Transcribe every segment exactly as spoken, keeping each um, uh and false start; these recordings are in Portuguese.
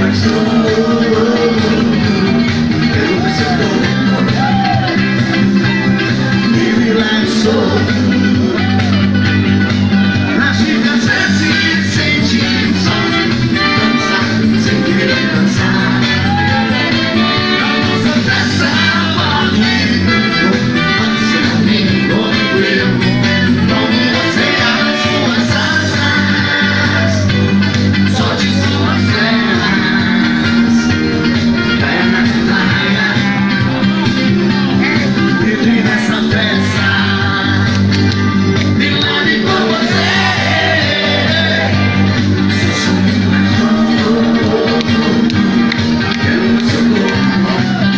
mas eu quero ver seu corpo livre, leve, solto. Na gira você se sente só dançar, sem querer dançar. A nossa festa pode você a mim como eu, como você as suas asas, só de suas pernas, caia na praia, entre nessa festa, me leve com você, se sumir mais louco, quero o seu corpo,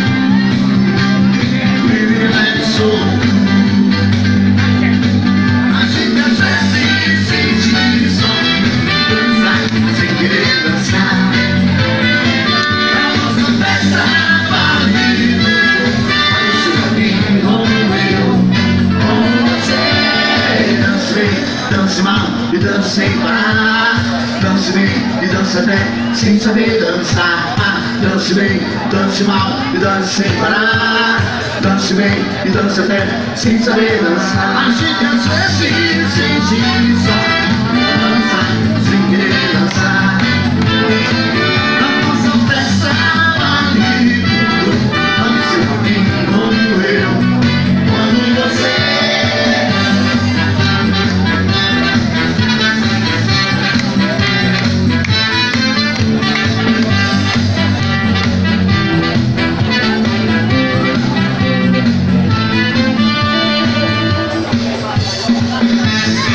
livre, leve, solto. A gente às vezes sente só dançar, sem querer dançar. A nossa festa vale você a mim como eu, como você. Dance bem, dance mal e dance sem parar. Dance bem e dance até sem saber dançar. Ah, dance bem, dance mal e dance sem parar. Dance bem e dance até sem saber dançar. A gente às vezes sente só